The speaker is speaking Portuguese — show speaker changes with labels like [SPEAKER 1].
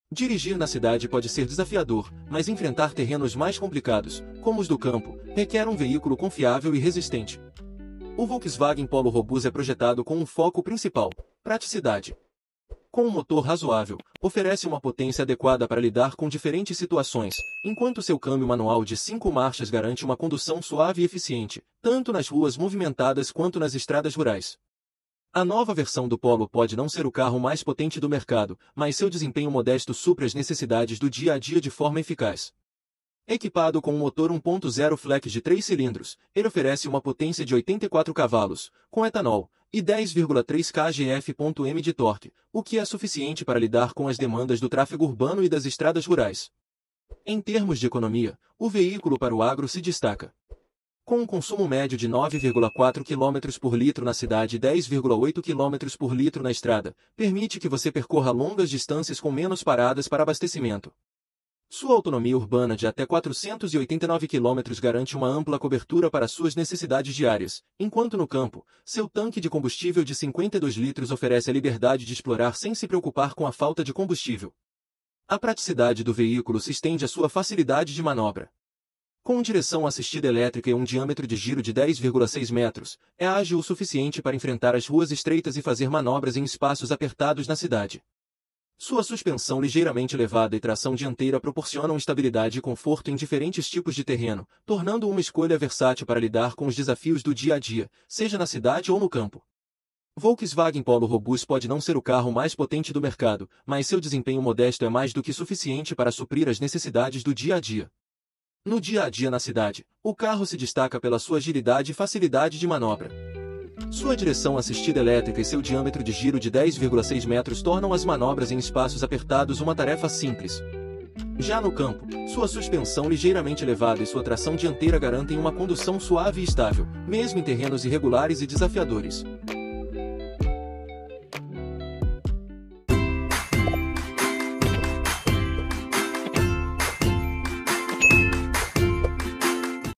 [SPEAKER 1] Dirigir na cidade pode ser desafiador, mas enfrentar terrenos mais complicados, como os do campo, requer um veículo confiável e resistente. O Volkswagen Polo Robus é projetado com um foco principal: praticidade. Com um motor razoável, oferece uma potência adequada para lidar com diferentes situações, enquanto seu câmbio manual de 5 marchas garante uma condução suave e eficiente, tanto nas ruas movimentadas quanto nas estradas rurais. A nova versão do Polo pode não ser o carro mais potente do mercado, mas seu desempenho modesto supre as necessidades do dia a dia de forma eficaz. Equipado com um motor 1.0 flex de 3 cilindros, ele oferece uma potência de 84 cavalos, com etanol, e 10,3 kgf.m de torque, o que é suficiente para lidar com as demandas do tráfego urbano e das estradas rurais. Em termos de economia, o veículo para o agro se destaca. Com um consumo médio de 9,4 km por litro na cidade e 10,8 km por litro na estrada, permite que você percorra longas distâncias com menos paradas para abastecimento. Sua autonomia urbana de até 489 km garante uma ampla cobertura para suas necessidades diárias, enquanto no campo, seu tanque de combustível de 52 litros oferece a liberdade de explorar sem se preocupar com a falta de combustível. A praticidade do veículo se estende à sua facilidade de manobra. Com direção assistida elétrica e um diâmetro de giro de 10,6 metros, é ágil o suficiente para enfrentar as ruas estreitas e fazer manobras em espaços apertados na cidade. Sua suspensão ligeiramente elevada e tração dianteira proporcionam estabilidade e conforto em diferentes tipos de terreno, tornando-o uma escolha versátil para lidar com os desafios do dia a dia, seja na cidade ou no campo. Volkswagen Polo Robus pode não ser o carro mais potente do mercado, mas seu desempenho modesto é mais do que suficiente para suprir as necessidades do dia a dia. No dia a dia na cidade, o carro se destaca pela sua agilidade e facilidade de manobra. Sua direção assistida elétrica e seu diâmetro de giro de 10,6 metros tornam as manobras em espaços apertados uma tarefa simples. Já no campo, sua suspensão ligeiramente elevada e sua tração dianteira garantem uma condução suave e estável, mesmo em terrenos irregulares e desafiadores.